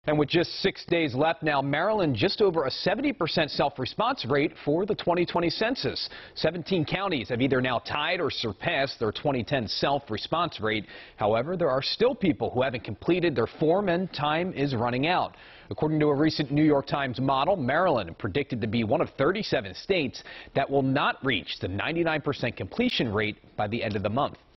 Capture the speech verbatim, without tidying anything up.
And with just six days left now, Maryland just over a seventy percent self-response rate for the twenty twenty census. seventeen counties have either now tied or surpassed their twenty ten self-response rate. However, there are still people who haven't completed their form and time is running out. According to a recent New York Times model, Maryland predicted to be one of thirty-seven states that will not reach the ninety-nine percent completion rate by the end of the month.